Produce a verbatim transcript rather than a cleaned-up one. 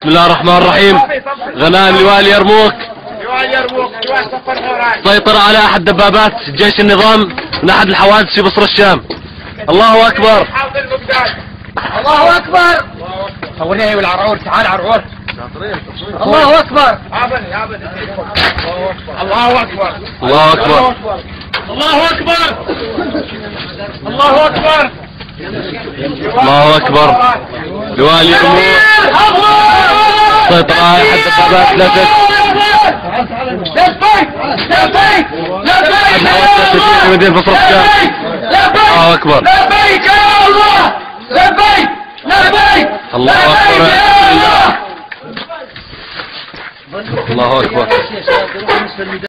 بسم الله الرحمن الرحيم. غنائم لواء اليرموك سيطر على احد دبابات جيش النظام من احد الحوادث في بصر الشام. الله اكبر الله اكبر. خوني والعرعور، تعال عرعور. الله اكبر الله اكبر الله اكبر الله اكبر الله اكبر الله اكبر. لواء اليرموك سيطر على احد دبابات لا تك لبيك لبيك لبيك في مدينة بصر الشام. الله اكبر لبيك يا الله لبيك لبيك الله اكبر الله اكبر.